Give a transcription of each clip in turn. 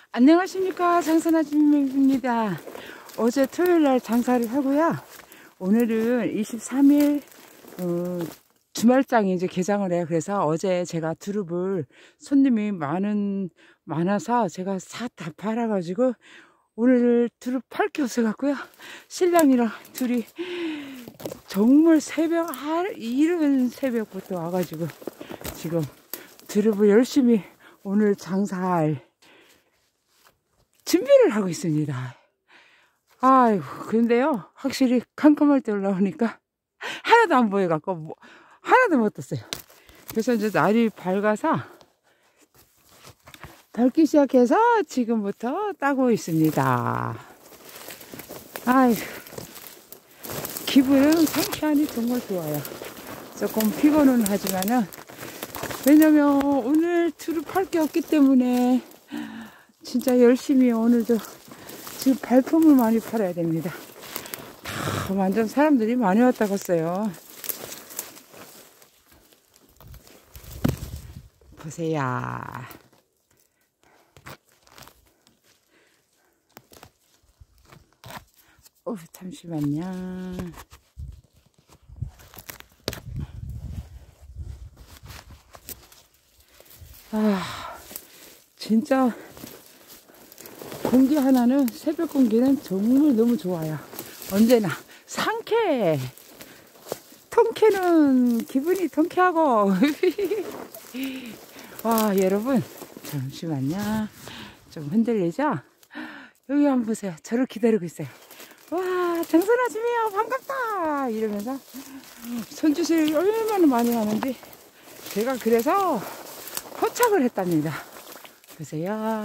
안녕하십니까, 장선아줌입니다. 어제 토요일날 장사를 하고요. 오늘은 23일 주말장이 이제 개장을 해요. 그래서 어제 제가 두릅을 손님이 많아서 제가 다 팔아가지고 오늘 두릅 팔 게 없어갖고요. 신랑이랑 둘이 정말 이른 새벽부터 와가지고 지금 두릅을 열심히 오늘 장사할 준비를 하고 있습니다. 아이고, 근데요, 확실히 캄캄할 때 올라오니까 하나도 안 보여갖고 하나도 못 떴어요. 그래서 이제 날이 밝아서 덜기 시작해서 지금부터 따고 있습니다. 아이고, 기분은 상쾌하니 정말 좋아요. 조금 피곤은 하지만은, 왜냐면 오늘 두릅 팔 게 없기 때문에 진짜 열심히 오늘도 지금 발품을 많이 팔아야 됩니다. 다 완전 사람들이 많이 왔다고 했어요. 보세요. 잠시만요. 진짜 공기 하나는, 새벽 공기는 정말 너무 좋아요. 언제나 상쾌해. 통쾌는 기분이 통쾌하고. 와, 여러분, 잠시만요. 좀 흔들리죠? 여기 한번 보세요. 저를 기다리고 있어요. 와, 장선아줌이야, 반갑다 이러면서 손짓을 얼마나 많이 하는지 제가 그래서 포착을 했답니다. 보세요.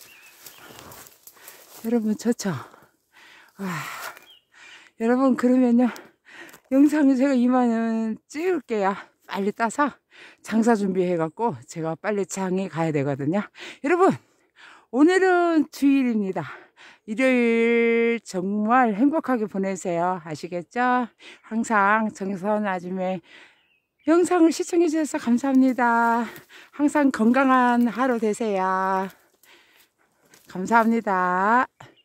여러분, 좋죠? 와, 여러분, 그러면요, 영상을 제가 이만은 찍을게요. 빨리 따서 장사 준비해갖고 제가 빨리 장에 가야 되거든요. 여러분, 오늘은 주일입니다. 일요일 정말 행복하게 보내세요. 아시겠죠? 항상 장선아줌의 영상을 시청해 주셔서 감사합니다. 항상 건강한 하루 되세요. 감사합니다.